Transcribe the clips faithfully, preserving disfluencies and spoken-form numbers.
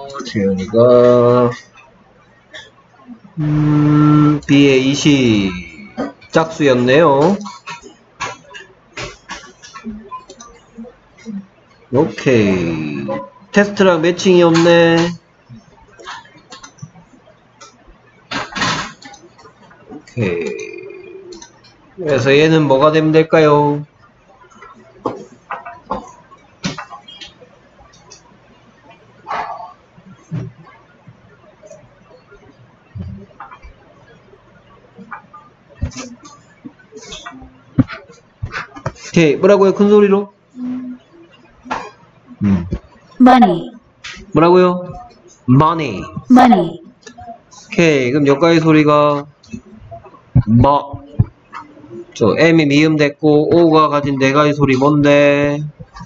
재현이가 음, B의 이십 짝수였네요. 오케이. 테스트랑 매칭이 없네. 오케이. 그래서 얘는 뭐가 되면 될까요? 오케이. 뭐라고요? 큰 소리로? 음. money, 뭐라고요? money. money, 오케이. 그럼 여기까지 소리가 뭐? 저 M이 미음 됐고 O가 가진 네 가지 소리 뭔데?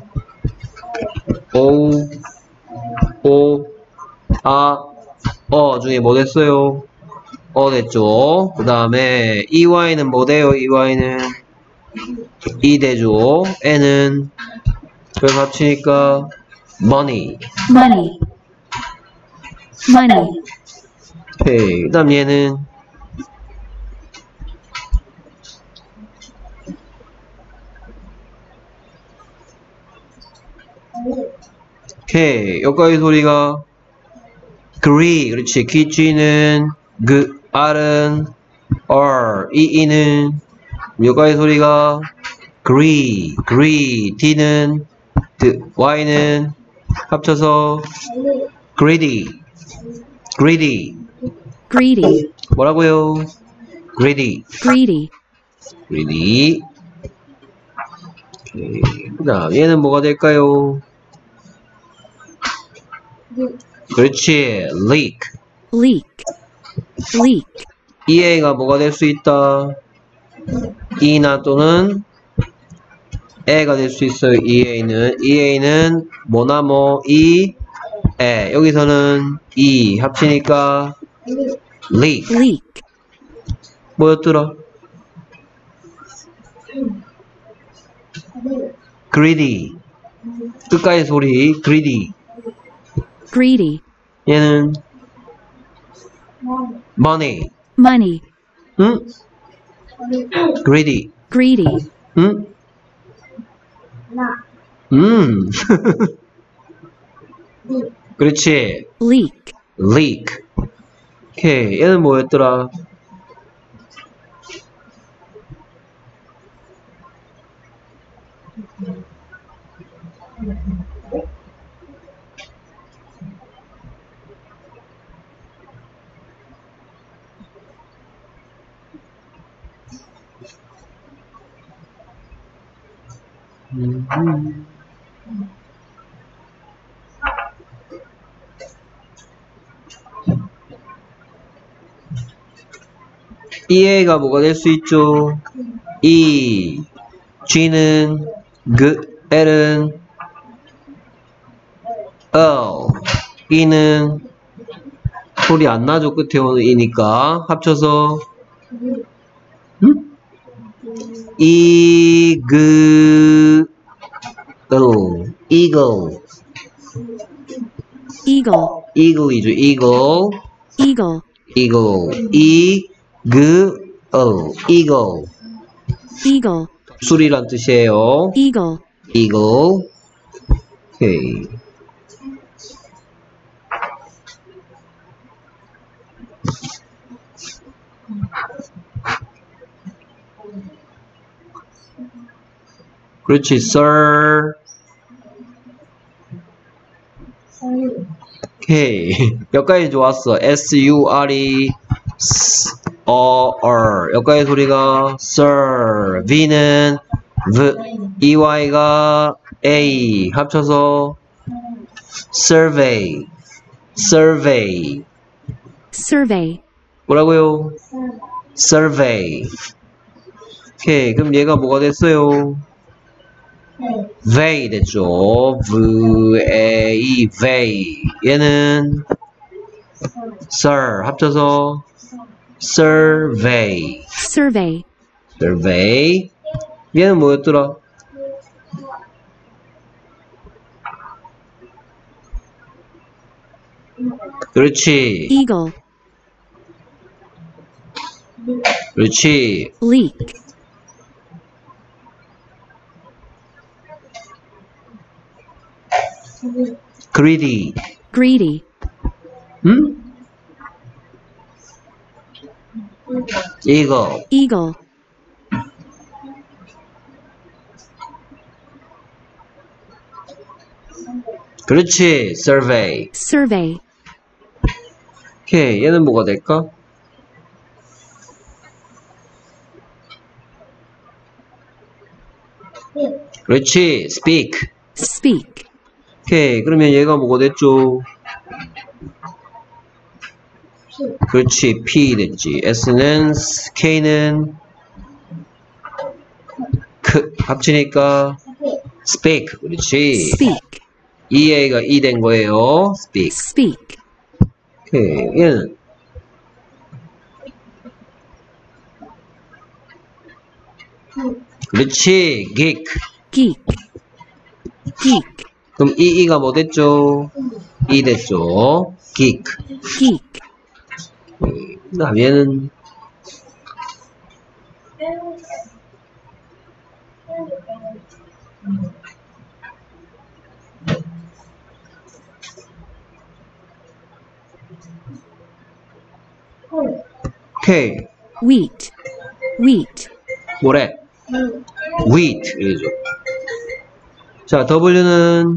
O, O, 아, 어 중에 뭐 됐어요? 어 됐죠. 그 다음에 이와이는 뭐 돼요? 이와이는 이 되죠. N은 그래서 합치니까 money. money, money, 오케이. 그 다음 얘는 오케이. 여기까지 소리가 agree. 그렇지. 기쥐는 그 R은 R, 이 이는 여기까지 소리가 agree, agree. D는 드, Y는 합쳐서 greedy, greedy. greedy, 뭐라고요? greedy, greedy, greedy. 오케이. 그 다음 얘는 뭐가 될까요? 그렇지. leak. leak, leak, 이에이가 뭐가 될 수 있다? 이나 또는 에가 될 수 있어요. 이에이는 이에이는 뭐나 뭐 이, 에. 여기서는 이 합치니까 leak. leak, 뭐였더라? greedy. 끝까지 소리 greedy. greedy, 얘는 money. money, 응? greedy. greedy, 응? 음. 그렇지. leak, leak. 오케이. 얘는 뭐였더라? 음. 이에이가 뭐가 될 수 있죠? E, G는 그, L은 L, E는 소리 안 나죠? 끝에 오는 E니까 합쳐서 음? 이그 eagle, eagle, eagle이죠. eagle, eagle, eagle, eagle, eagle. eagle, 독수리란 뜻이에요. eagle, eagle. 오케이. 그렇지, sir. 오케이. 여기까지 좋았어. S-U-R-E, S-O-R. 여기까지 소리가 sir. V는 V, E-Y가 A. 합쳐서 survey, survey. survey, 뭐라고요? survey. 오케이. 그럼 얘가 뭐가 됐어요? vey 됐죠. V-A-E, vey. 얘는 sir 합쳐서 survey, survey, survey. 얘는 뭐였더라? 그렇지. eagle, 그렇지. leak, greedy. greedy, 응? eagle. eagle, 그렇지. survey. survey, 오케이. 얘는 뭐가 될까? 그렇지. speak. speak, 오케이. 그러면 얘가 뭐가 됐죠? 그렇지. P 됐지. S는 K는 크 합치니까 speak. 그렇지. speak, 이에이가 E 된 거예요. speak. speak, 오케이. 얘는 그렇지. geek. geek, geek, 그럼 이이가 뭐 됐죠? E 됐죠. geek. geek, 그 다음 얘는 오케이. wheat, wheat, 뭐래? wheat 이죠. 자, W는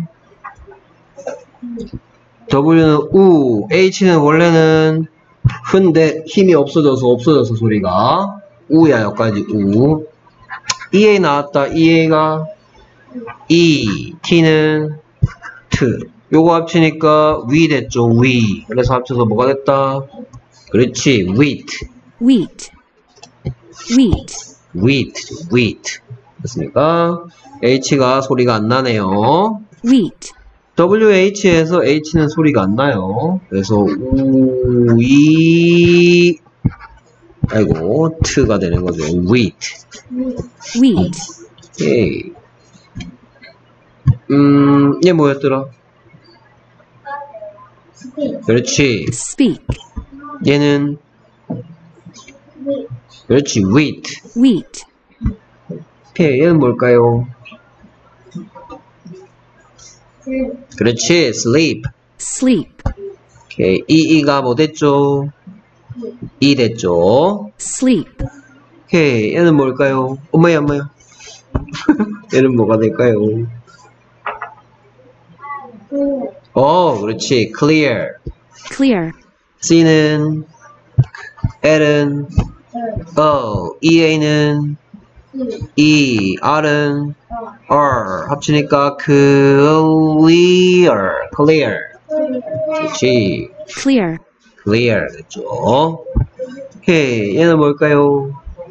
W는 우, H는 원래는 흔데 힘이 없어져서 없어져서 소리가 우야 여기까지 우. 이에이 나왔다. 이에이가 E, T는 트. 요거 합치니까 위 됐죠. 위. 그래서 합쳐서 뭐가 됐다? 그렇지. wheat. wheat, wheat, wheat. wheat. 됐습니까? H가 소리가 안 나네요. wheat, 더블유에이치에서 H는 소리가 안 나요. 그래서 우, 이, 아이고, 트가 되는 거죠. wheat. wheat, 오케이. 음, 얘 뭐였더라? 그렇지. speak, 얘는 그렇지. wheat. wheat, 오케이. 얘는 뭘까요? 그렇지. sleep. sleep, 오케이. 이이가 뭐 됐죠? 이 됐죠? sleep, 오케이. 얘는 뭘까요? 엄마야, 엄마야. 얘는 뭐가 될까요? 어, 그렇지. clear. clear, C는 L은 어, 이에이는 E, R은 R 합치니까 clear. clear. 그렇지. clear, clear 됐죠. 오케이. 얘는 뭘까요?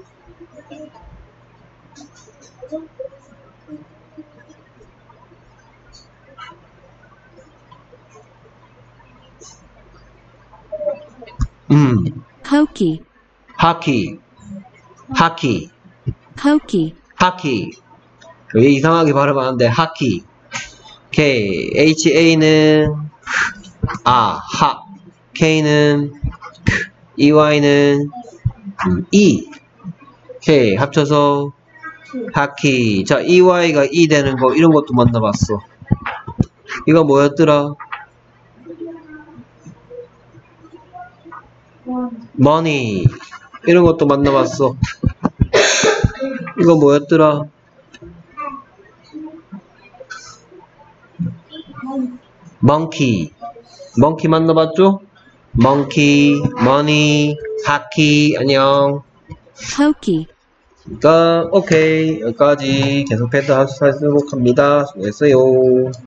음, hokey, 하키, 하키, hokey, 하키. 왜 이상하게 발음하는데 하키. 오케이. 에이치에이는 아, 하. K는 이와이는 E. 오케이. 합쳐서 하키. 자, 이와이가 E 되는 거 이런 것도 만나봤어. 이거 뭐였더라? money. 이런 것도 만나봤어. 이거 뭐였더라? monkey. monkey 만나봤죠? monkey, money, hockey. 안녕. hokey. 그러니까 오케이. 여기까지 계속해서 하도록 합니다. 수고했어요.